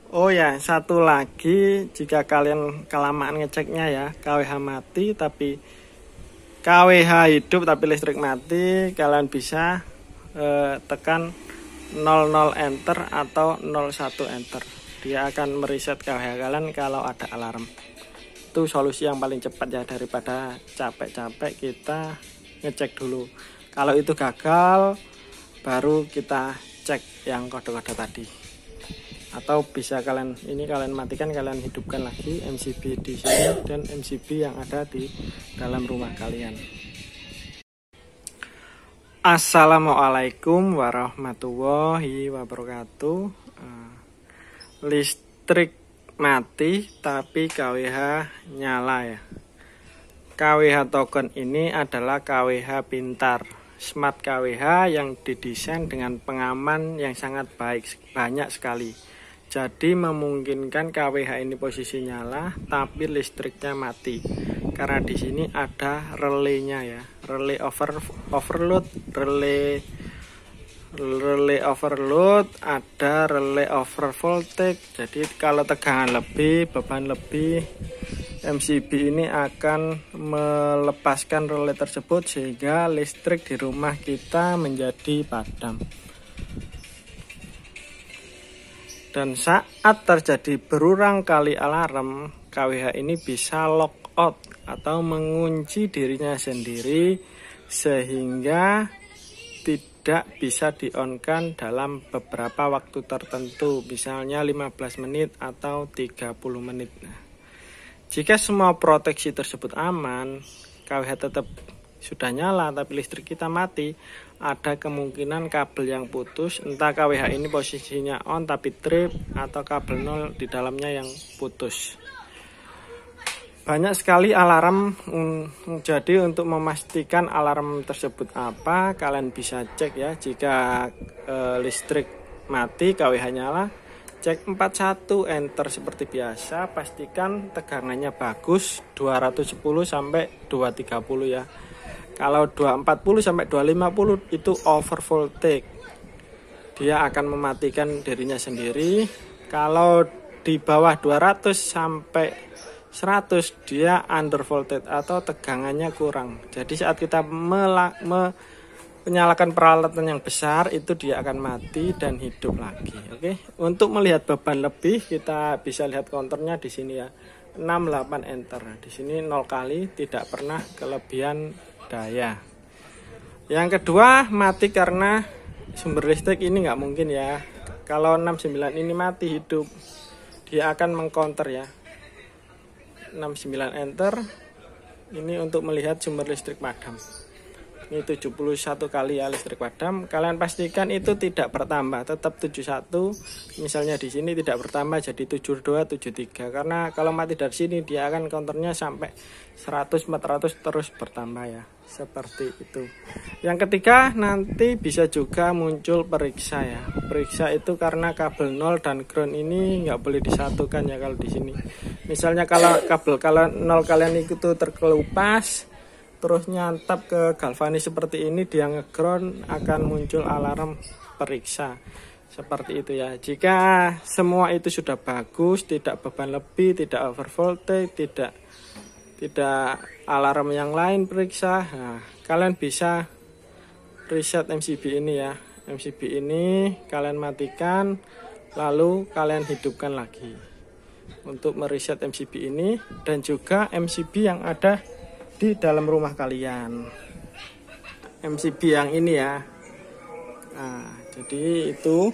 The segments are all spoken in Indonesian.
Oh ya, satu lagi, jika kalian kelamaan ngeceknya ya, KWH mati tapi KWH hidup tapi listrik mati, kalian bisa tekan 00 enter atau 01 enter. Dia akan mereset KWH kalian kalau ada alarm. Itu solusi yang paling cepat ya, daripada capek-capek kita ngecek dulu. Kalau itu gagal, baru kita cek yang kode-kode tadi. Atau bisa kalian matikan, kalian hidupkan lagi MCB di sini dan MCB yang ada di dalam rumah kalian. Assalamualaikum warahmatullahi wabarakatuh. Listrik mati tapi KWH nyala ya. KWH token ini adalah KWH pintar, smart KWH yang didesain dengan pengaman yang sangat baik, banyak sekali. Jadi memungkinkan KWH ini posisi nyala tapi listriknya mati. Karena di sini ada relay-nya ya, relay overload, relay overload, ada relay over voltage. Jadi kalau tegangan lebih, beban lebih, MCB ini akan melepaskan relay tersebut sehingga listrik di rumah kita menjadi padam. Dan saat terjadi berulang kali alarm, KWH ini bisa lock out atau mengunci dirinya sendiri sehingga tidak bisa di-on-kan dalam beberapa waktu tertentu, misalnya 15 menit atau 30 menit. Jika semua proteksi tersebut aman, KWH tetap sudah nyala tapi listrik kita mati, ada kemungkinan kabel yang putus, entah KWH ini posisinya on tapi trip atau kabel nol di dalamnya yang putus. Banyak sekali alarm, jadi untuk memastikan alarm tersebut apa, kalian bisa cek ya. Jika listrik mati, KWH nyala, cek 41 enter seperti biasa, pastikan tegangannya bagus 210 sampai 230 ya. Kalau 240 sampai 250 itu over voltage, dia akan mematikan dirinya sendiri. Kalau di bawah 200 sampai 100 dia under voltage atau tegangannya kurang. Jadi saat kita menyalakan peralatan yang besar, itu dia akan mati dan hidup lagi. Oke. Untuk melihat beban lebih, kita bisa lihat counternya di sini ya. 68 enter. Di sini 0 kali, tidak pernah kelebihan daya. Yang kedua, mati karena sumber listrik ini nggak mungkin ya. Kalau 69 ini mati hidup, dia akan mengcounter ya. 69 enter. Ini untuk melihat sumber listrik padam. Ini 71 kali ya listrik padam. Kalian pastikan itu tidak bertambah, tetap 71. Misalnya di sini tidak bertambah jadi 72, 73. Karena kalau mati dari sini dia akan counternya sampai 100, 400 terus bertambah ya. Seperti itu. Yang ketiga, nanti bisa juga muncul periksa ya. Periksa itu karena kabel 0 dan ground ini nggak boleh disatukan ya kalau di sini. Misalnya kalau kabel 0 kalian itu terkelupas terus nyantap ke galvanis seperti ini, dia ngeground, akan muncul alarm periksa seperti itu ya. Jika semua itu sudah bagus, tidak beban lebih, tidak over voltage, tidak alarm yang lain periksa, nah, kalian bisa reset MCB ini ya. MCB ini kalian matikan, lalu kalian hidupkan lagi untuk mereset MCB ini dan juga MCB yang ada di dalam rumah kalian. MCB yang ini ya. Nah, jadi itu.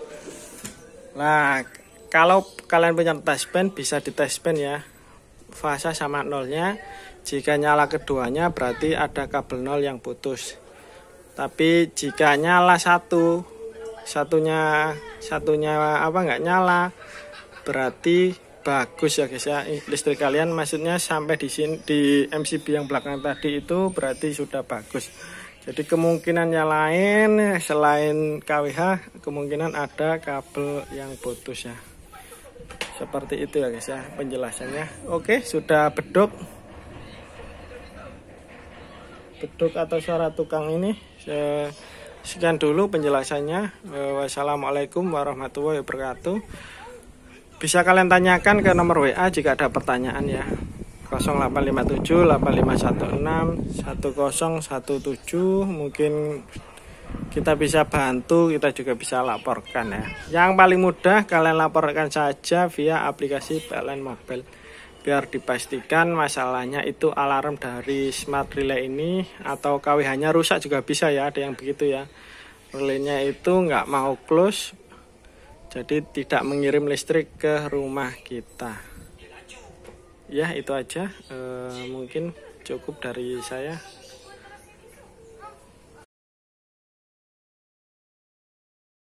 Nah, kalau kalian punya touchpen bisa di touchpen ya. Fase sama nolnya. Jika nyala keduanya berarti ada kabel nol yang putus. Tapi jika nyala satunya apa nggak nyala, berarti bagus ya guys ya, listrik kalian maksudnya sampai di sini di MCB yang belakang tadi itu berarti sudah bagus. Jadi kemungkinan yang lain selain KWH kemungkinan ada kabel yang putus ya. Seperti itu ya guys ya penjelasannya. Oke, sudah beduk atau suara tukang ini. Sekian dulu penjelasannya. Wassalamualaikum warahmatullahi wabarakatuh. Bisa kalian tanyakan ke nomor WA jika ada pertanyaan ya. 0857 8516 1017. Mungkin kita bisa bantu, kita juga bisa laporkan ya. Yang paling mudah kalian laporkan saja via aplikasi PLN Mobile. Biar dipastikan masalahnya itu alarm dari smart relay ini atau KWH-nya rusak juga bisa ya, ada yang begitu ya. Relaynya itu nggak mau close, jadi tidak mengirim listrik ke rumah kita. Ya itu aja, mungkin cukup dari saya.